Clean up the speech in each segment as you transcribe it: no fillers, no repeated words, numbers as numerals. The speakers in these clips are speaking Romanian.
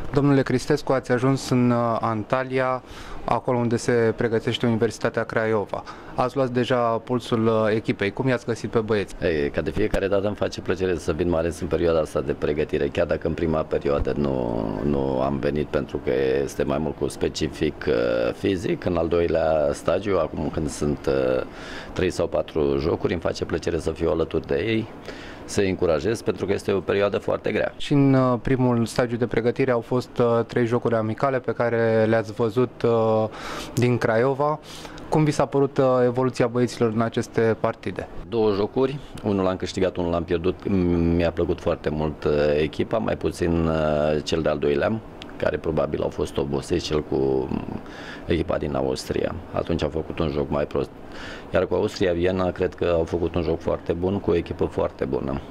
Domnule Cristescu, ați ajuns în Antalya, acolo unde se pregătește Universitatea Craiova. Ați luat deja pulsul echipei. Cum i-ați găsit pe băieți? Ca de fiecare dată îmi face plăcere să vin, mai ales în perioada asta de pregătire, chiar dacă în prima perioadă nu am venit pentru că este mai mult cu specific fizic. În al doilea stagiu, acum când sunt 3 sau 4 jocuri, îmi face plăcere să fiu alături de ei, să-i încurajez, pentru că este o perioadă foarte grea. Și în primul stagiu de pregătire au fost 3 jocuri amicale pe care le-ați văzut din Craiova. Cum vi s-a părut evoluția băieților în aceste partide? 2 jocuri, unul l-am câștigat, unul l-am pierdut. Mi-a plăcut foarte mult echipa, mai puțin cel de-al doilea, care probabil au fost obosiți, cel cu echipa din Austria. Atunci au făcut un joc mai prost. Iar cu Austria Viena cred că au făcut un joc foarte bun, cu o echipă foarte bună.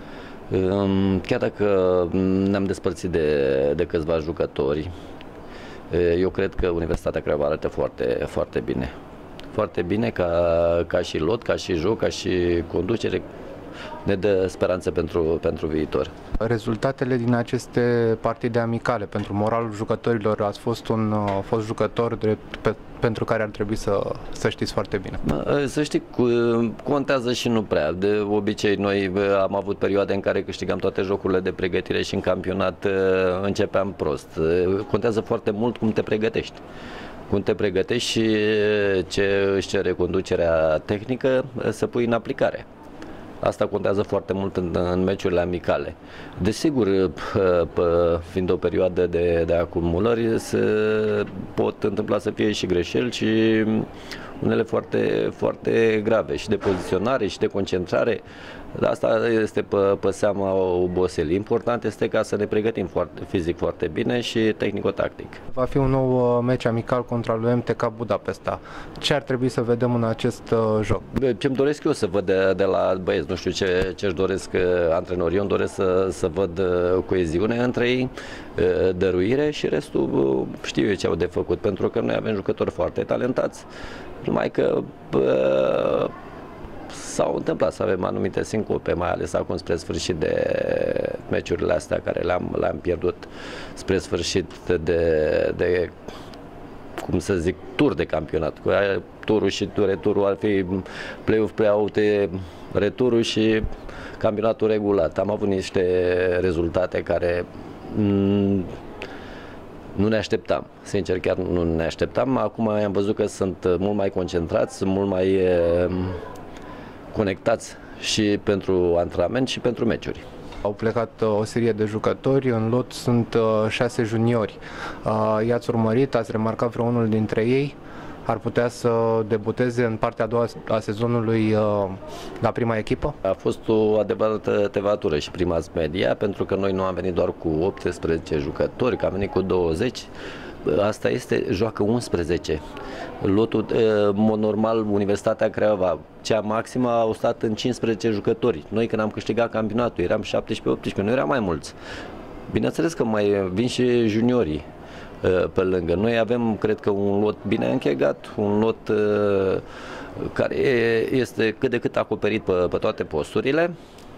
Chiar dacă ne-am despărțit de câțiva jucători, eu cred că Universitatea Craiova arată foarte, foarte bine. Foarte bine ca și lot, ca și joc, ca și conducere. Ne dă speranță pentru viitor. Rezultatele din aceste partide amicale pentru moralul jucătorilor, ați fost un fost jucător pentru care ar trebui să știți foarte bine. Să știi, contează și nu prea. De obicei noi am avut perioade în care câștigam toate jocurile de pregătire și în campionat începeam prost. Contează foarte mult cum te pregătești. Cum te pregătești și ce își cere conducerea tehnică să pui în aplicare. Asta contează foarte mult în meciurile amicale. Desigur, fiind o perioadă de acumulări, se pot întâmpla să fie și greșeli și unele foarte, foarte grave, și de poziționare și de concentrare. Asta este pe seama oboselii. Important este ca să ne pregătim fizic foarte bine și tehnico-tactic. Va fi un nou meci amical contra lui MTK Budapesta. Ce ar trebui să vedem în acest joc? Ce-mi doresc eu să văd de la băieți, nu știu ce-și doresc antrenorii. Eu îmi doresc să văd coeziune între ei, dăruire, și restul știu eu ce au de făcut, pentru că noi avem jucători foarte talentați, numai că s-au întâmplat să avem anumite sincope, mai ales acum spre sfârșit de meciurile astea care le-am pierdut spre sfârșit de cum să zic, tur de campionat. Cu turul și returul ar fi play-off, play-out, returul și campionatul regulat. Am avut niște rezultate care nu ne așteptam, sincer, chiar nu ne așteptam. Acum am văzut că sunt mult mai concentrați, sunt mult mai conectați și pentru antrenament și pentru meciuri. Au plecat o serie de jucători, în lot sunt 6 juniori. I-ați urmărit, ați remarcat vreunul dintre ei? Ar putea să debuteze în partea a doua a sezonului la prima echipă? A fost o adevărată tevatură și prima media, pentru că noi nu am venit doar cu 18 jucători, că am venit cu 20. Asta este, joacă 11. Lotul, mod normal, Universitatea Craiova, cea maximă, au stat în 15 jucători. Noi, când am câștigat campionatul, eram 17-18, nu eram mai mulți. Bineînțeles că mai vin și juniorii pe lângă. Noi avem, cred că, un lot bine închegat, un lot care este cât de cât acoperit pe toate posturile.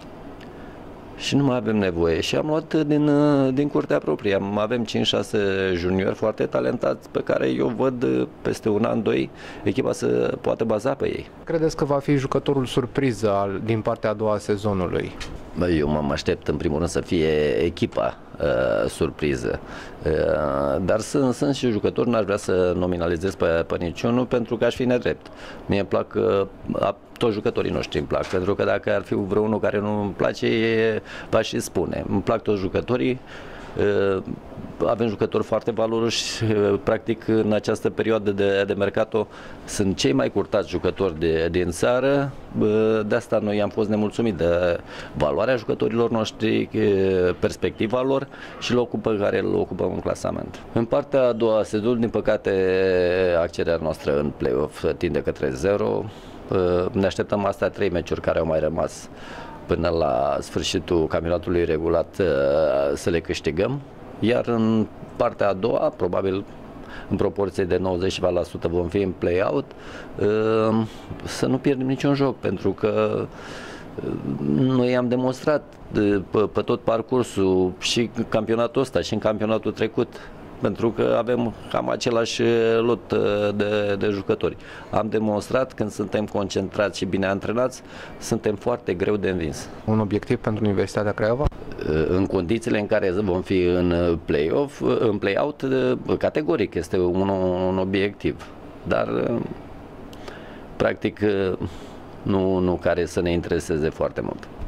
Și nu mai avem nevoie. Și am luat din curtea proprie. Avem 5-6 juniori foarte talentați pe care eu văd peste un an, 2, echipa să poată baza pe ei. Credeți că va fi jucătorul surpriză din partea a doua a sezonului? Eu mă aștept în primul rând să fie echipa surpriză. Dar sunt și jucători, n-aș vrea să nominalizez pe niciunul, pentru că aș fi nedrept. Mie îmi plac toți jucătorii noștri, îmi plac, pentru că dacă ar fi vreunul care nu îmi place, v-aș și spune. Îmi plac toți jucătorii. Avem jucători foarte valoroși, practic în această perioadă de mercato sunt cei mai curtați jucători din țară. De asta noi am fost nemulțumiți de valoarea jucătorilor noștri, perspectiva lor și locul pe care îl ocupăm în clasament. În partea a doua sezonului, din păcate, accederea noastră în play-off tinde către 0. Ne așteptăm astea 3 meciuri care au mai rămas până la sfârșitul campionatului regulat să le câștigăm, iar în partea a doua, probabil în proporție de 90% vom fi în play-out, să nu pierdem niciun joc, pentru că Noi am demonstrat pe tot parcursul și campionatul ăsta și în campionatul trecut, pentru că avem cam același lot de jucători. Am demonstrat, când suntem concentrați și bine antrenați, suntem foarte greu de învins. Un obiectiv pentru Universitatea Craiova? În condițiile în care vom fi în play-off, în play-out, categoric este un obiectiv, dar practic nu care să ne intereseze foarte mult.